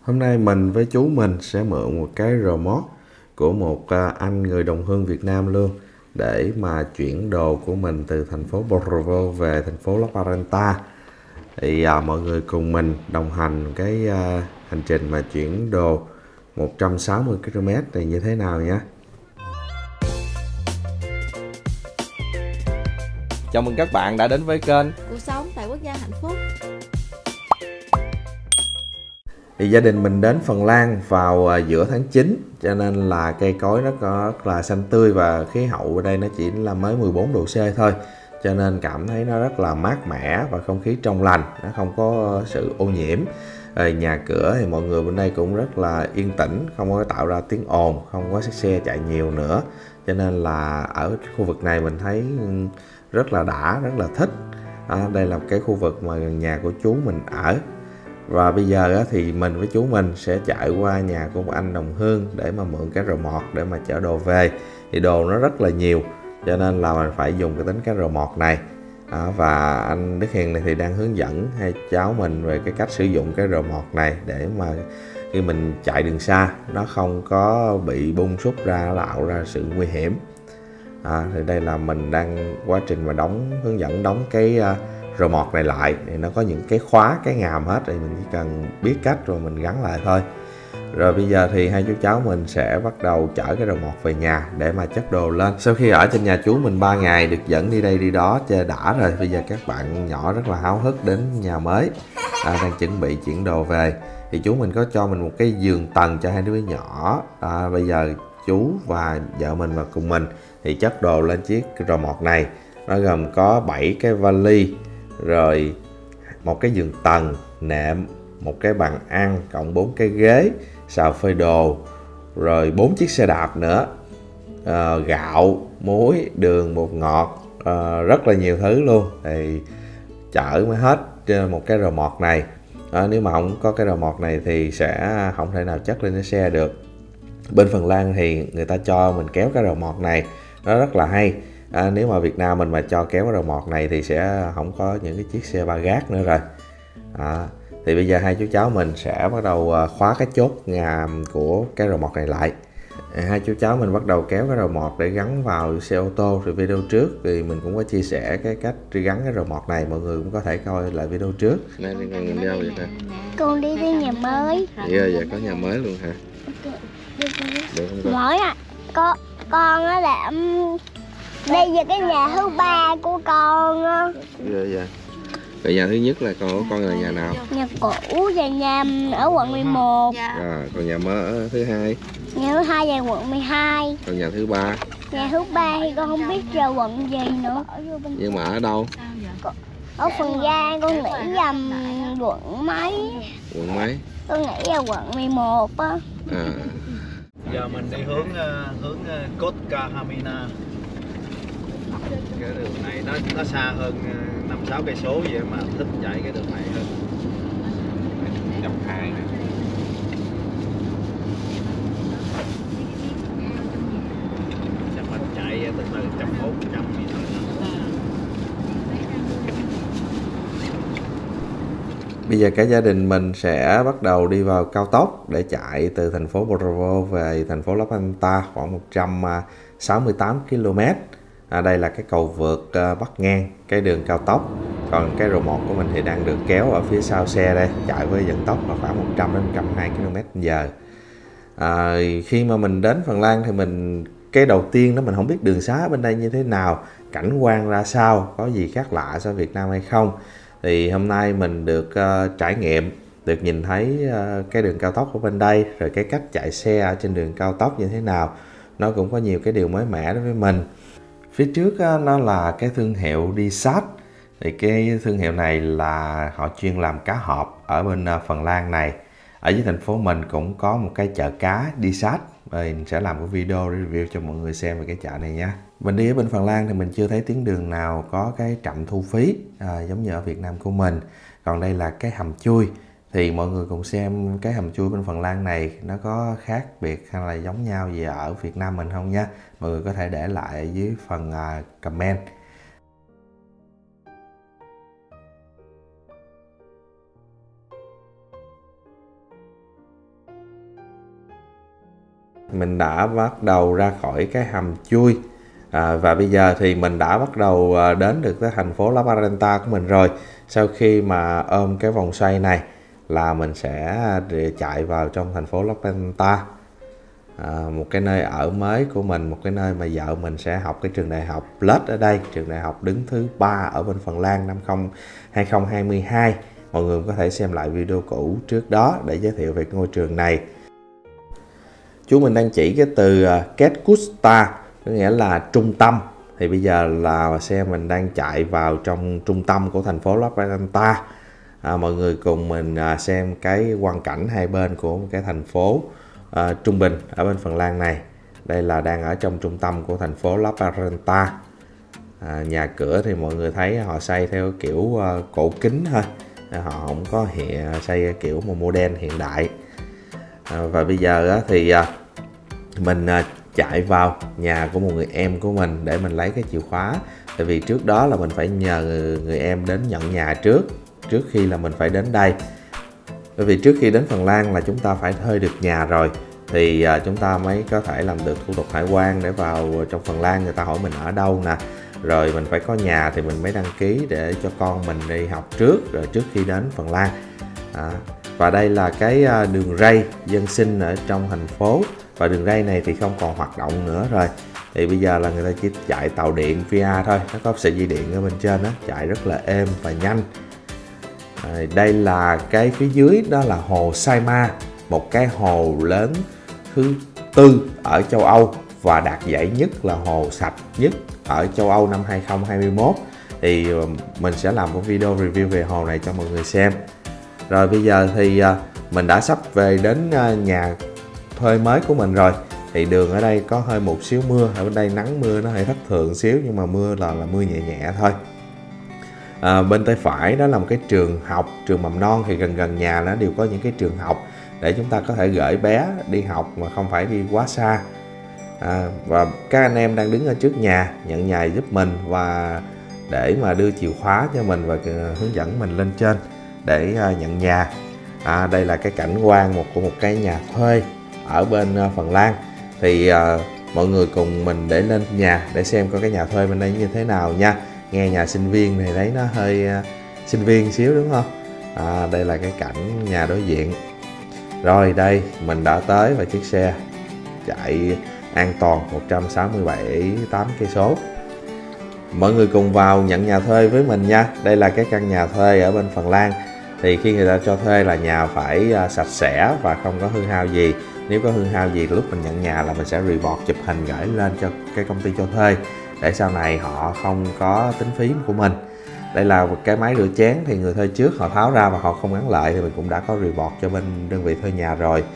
Hôm nay mình với chú mình sẽ mượn một cái remote của một anh người đồng hương Việt Nam luôn để mà chuyển đồ của mình từ thành phố Porvoo về thành phố La Parenta. Thì mọi người cùng mình đồng hành cái hành trình mà chuyển đồ 160 km này như thế nào nhé. Chào mừng các bạn đã đến với kênh Cuộc sống tại quốc gia hạnh phúc. Thì gia đình mình đến Phần Lan vào giữa tháng 9, cho nên là cây cối nó có rất là xanh tươi và khí hậu ở đây nó chỉ là mới 14 độ C thôi. Cho nên cảm thấy nó rất là mát mẻ và không khí trong lành, nó không có sự ô nhiễm. Rồi nhà cửa thì mọi người bên đây cũng rất là yên tĩnh, không có tạo ra tiếng ồn, không có xe chạy nhiều nữa. Cho nên là ở khu vực này mình thấy rất là đã, rất là thích. Đây là cái khu vực mà nhà của chú mình ở. Và bây giờ thì mình với chú mình sẽ chạy qua nhà của một anh đồng hương để mà mượn cái remote để mà chở đồ về. Thì đồ nó rất là nhiều, cho nên là mình phải dùng cái remote này. Và anh Đức Hiền này thì đang hướng dẫn hai cháu mình về cái cách sử dụng cái remote này để mà khi mình chạy đường xa nó không có bị bung xúc ra, tạo ra sự nguy hiểm. Thì đây là mình đang quá trình mà hướng dẫn đóng cái remote này lại. Thì nó có những cái khóa, cái ngàm hết, thì mình chỉ cần biết cách rồi mình gắn lại thôi. Rồi bây giờ thì hai chú cháu mình sẽ bắt đầu chở cái remote về nhà để mà chất đồ lên. Sau khi ở trên nhà chú mình 3 ngày được dẫn đi đây đi đó chơi đã rồi, bây giờ các bạn nhỏ rất là háo hức đến nhà mới, đang chuẩn bị chuyển đồ về. Thì chú mình có cho mình một cái giường tầng cho hai đứa nhỏ. Bây giờ chú và vợ mình và cùng mình thì chất đồ lên chiếc remote này. Nó gồm có 7 cái vali, rồi một cái giường tầng, nệm, một cái bàn ăn, cộng 4 cái ghế, xào phơi đồ, rồi 4 chiếc xe đạp nữa, gạo, muối, đường, bột ngọt, rất là nhiều thứ luôn. Thì chở mới hết trên một cái remote này. Nếu mà không có cái remote này thì sẽ không thể nào chất lên cái xe được. Bên Phần Lan thì người ta cho mình kéo cái remote này, nó rất là hay. Nếu mà Việt Nam mình mà cho kéo cái remote này thì sẽ không có những cái chiếc xe ba gác nữa rồi. Thì bây giờ hai chú cháu mình sẽ bắt đầu khóa cái chốt ngàm của cái remote này lại. Hai chú cháu mình bắt đầu kéo cái remote để gắn vào xe ô tô. Rồi video trước thì mình cũng có chia sẻ cái cách gắn cái remote này, mọi người cũng có thể coi lại video trước. Nay con đi đâu vậy ta? Con đi tới nhà mới. Vậy có nhà mới luôn hả? Được không con? Mới con á là đây là cái nhà thứ 3 của con á. Dạ. Vậy nhà thứ nhất là con là nhà nào? Nhà cũ và nhà ở quận 11. Còn nhà mới thứ hai? Nhà thứ 2 là quận 12. Còn nhà thứ 3? Nhà thứ 3 thì con không biết là quận gì nữa. Nhưng mà ở đâu? Ở Phần Giang, con nghĩ là quận mấy? Quận mấy? Con nghĩ là quận 11 á. Giờ mình đi hướng Kotkahamina. Cái đường này nó xa hơn 5-6 cây số vậy mà thích chạy cái đường này hơn. 120 nè. Chắc mình chạy từ từ 140 gì thôi. Bây giờ cả gia đình mình sẽ bắt đầu đi vào cao tốc để chạy từ thành phố Porvoo về thành phố La Parenta khoảng 168 km. Đây là cái cầu vượt bắc ngang cái đường cao tốc. Còn cái remote của mình thì đang được kéo ở phía sau xe đây, chạy với vận tốc là khoảng 100 đến 120 km/h. Khi mà mình đến Phần Lan thì cái đầu tiên đó mình không biết đường xá bên đây như thế nào, cảnh quan ra sao, có gì khác lạ so với Việt Nam hay không. Thì hôm nay mình được trải nghiệm, được nhìn thấy cái đường cao tốc ở bên đây, rồi cái cách chạy xe ở trên đường cao tốc như thế nào. Nó cũng có nhiều cái điều mới mẻ đối với mình. Phía trước nó là cái thương hiệu Disat. Thì cái thương hiệu này là họ chuyên làm cá hộp ở bên Phần Lan này. Ở dưới thành phố mình cũng có một cái chợ cá Disat. Mình sẽ làm cái video review cho mọi người xem về cái chợ này nha. Mình đi ở bên Phần Lan thì mình chưa thấy tuyến đường nào có cái trạm thu phí giống như ở Việt Nam của mình. Còn đây là cái hầm chui. Thì mọi người cùng xem cái hầm chui bên Phần Lan này nó có khác biệt hay là giống nhau gì ở Việt Nam mình không nha. Mọi người có thể để lại ở dưới phần comment. mình đã bắt đầu ra khỏi cái hầm chui. Và bây giờ thì mình đã bắt đầu đến được tới thành phố La Barrenta của mình rồi. Sau khi mà ôm cái vòng xoay này là mình sẽ chạy vào trong thành phố La Barrenta, một cái nơi ở mới của mình, một cái nơi mà vợ mình sẽ học cái trường đại học Leuth ở đây, trường đại học đứng thứ 3 ở bên Phần Lan năm 2022. Mọi người có thể xem lại video cũ trước đó để giới thiệu về ngôi trường này. Chú mình đang chỉ cái từ Keskusta, có nghĩa là trung tâm. Thì bây giờ là xe mình đang chạy vào trong trung tâm của thành phố La Barrenta. Mọi người cùng mình xem cái quang cảnh hai bên của một cái thành phố trung bình ở bên Phần Lan này. Đây là đang ở trong trung tâm của thành phố La Barrenta. Nhà cửa thì mọi người thấy họ xây theo kiểu cổ kính thôi, họ không có xây kiểu một modern hiện đại. Và bây giờ thì mình chạy vào nhà của một người em của mình để mình lấy cái chìa khóa. Tại vì trước đó là mình phải nhờ người em đến nhận nhà trước khi là mình phải đến đây. Bởi vì trước khi đến Phần Lan là chúng ta phải thuê được nhà rồi thì chúng ta mới có thể làm được thủ tục hải quan để vào trong Phần Lan. Người ta hỏi mình ở đâu nè, rồi mình phải có nhà thì mình mới đăng ký để cho con mình đi học rồi trước khi đến Phần Lan. Và đây là cái đường ray dân sinh ở trong thành phố. Và đường ray này thì không còn hoạt động nữa rồi. Thì bây giờ là người ta chỉ chạy tàu điện Via thôi, nó có sợi dây điện ở bên trên đó, chạy rất là êm và nhanh. Đây là cái phía dưới đó là hồ Saimaa, một cái hồ lớn thứ 4 ở châu Âu và đạt giải nhất là hồ sạch nhất ở châu Âu năm 2021. Thì mình sẽ làm một video review về hồ này cho mọi người xem. Rồi bây giờ thì mình đã sắp về đến nhà thuê mới của mình rồi. Thì đường ở đây có hơi một xíu mưa, ở bên đây nắng mưa nó hơi thất thường xíu, nhưng mà mưa là mưa nhẹ nhẹ thôi. Bên tay phải đó là một cái trường học, trường mầm non. Thì gần nhà nó đều có những cái trường học để chúng ta có thể gửi bé đi học mà không phải đi quá xa. Và các anh em đang đứng ở trước nhà nhận nhà giúp mình và để mà đưa chìa khóa cho mình và hướng dẫn mình lên trên để nhận nhà. Đây là cái cảnh quan của một cái nhà thuê ở bên Phần Lan. Thì mọi người cùng mình để lên nhà để xem coi cái nhà thuê bên đây như thế nào nha. Nghe nhà sinh viên này đấy, nó hơi sinh viên xíu đúng không? Đây là cái cảnh nhà đối diện. Rồi đây mình đã tới và chiếc xe chạy an toàn 167,8 cây số. Mọi người cùng vào nhận nhà thuê với mình nha. Đây là cái căn nhà thuê ở bên Phần Lan. Thì khi người ta cho thuê là nhà phải sạch sẽ và không có hư hao gì. Nếu có hư hao gì lúc mình nhận nhà là mình sẽ report chụp hình gửi lên cho cái công ty cho thuê để sau này họ không có tính phí của mình. Đây là một cái máy rửa chén thì người thuê trước họ tháo ra và họ không gắn lại, thì mình cũng đã có report cho bên đơn vị thuê nhà rồi.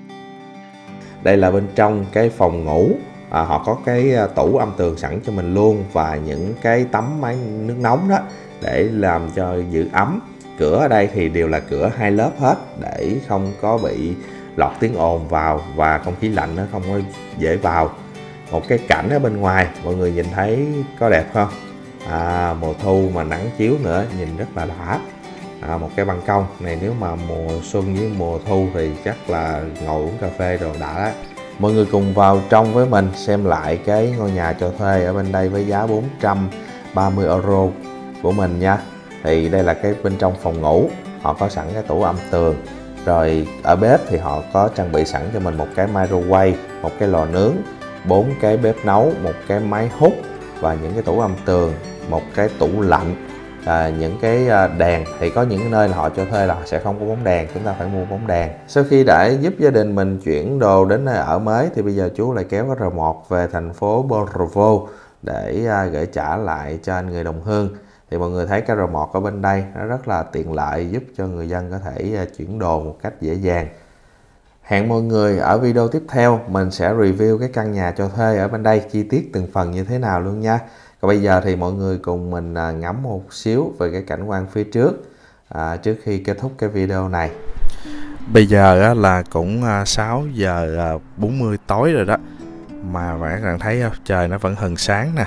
Đây là bên trong cái phòng ngủ, họ có cái tủ âm tường sẵn cho mình luôn và những cái tấm máy nước nóng đó để làm cho giữ ấm. Cửa ở đây thì đều là cửa 2 lớp hết để không có bị lọt tiếng ồn vào và không khí lạnh nó không có dễ vào. Một cái cảnh ở bên ngoài mọi người nhìn thấy có đẹp không? Mùa thu mà nắng chiếu nữa nhìn rất là đã. Một cái ban công này nếu mà mùa xuân với mùa thu thì chắc là ngồi uống cà phê rồi đã đó. Mọi người cùng vào trong với mình xem lại cái ngôi nhà cho thuê ở bên đây với giá 430 euro của mình nha. Thì đây là cái bên trong phòng ngủ, họ có sẵn cái tủ âm tường. Rồi ở bếp thì họ có trang bị sẵn cho mình một cái microwave, một cái lò nướng, 4 cái bếp nấu, một cái máy hút và những cái tủ âm tường, một cái tủ lạnh, những cái đèn. Thì có những nơi là họ cho thuê là họ sẽ không có bóng đèn, chúng ta phải mua bóng đèn. Sau khi đã giúp gia đình mình chuyển đồ đến nơi ở mới thì bây giờ chú lại kéo cái R1 về thành phố Borovo để gửi trả lại cho anh người đồng hương. Thì mọi người thấy cái R1 ở bên đây nó rất là tiện lợi, giúp cho người dân có thể chuyển đồ một cách dễ dàng. Hẹn mọi người ở video tiếp theo mình sẽ review cái căn nhà cho thuê ở bên đây chi tiết từng phần như thế nào luôn nha. Còn bây giờ thì mọi người cùng mình ngắm một xíu về cái cảnh quan phía trước trước khi kết thúc cái video này. Bây giờ là cũng 6 giờ 40 tối rồi đó, mà các bạn thấy không? Trời nó vẫn hừng sáng nè.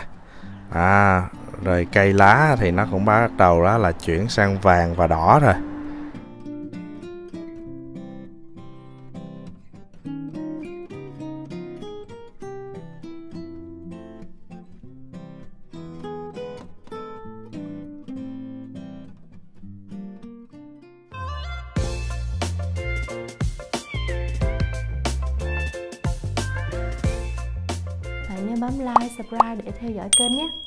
Rồi cây lá thì nó cũng bắt đầu đó là chuyển sang vàng và đỏ rồi. nhớ bấm like, subscribe để theo dõi kênh nhé.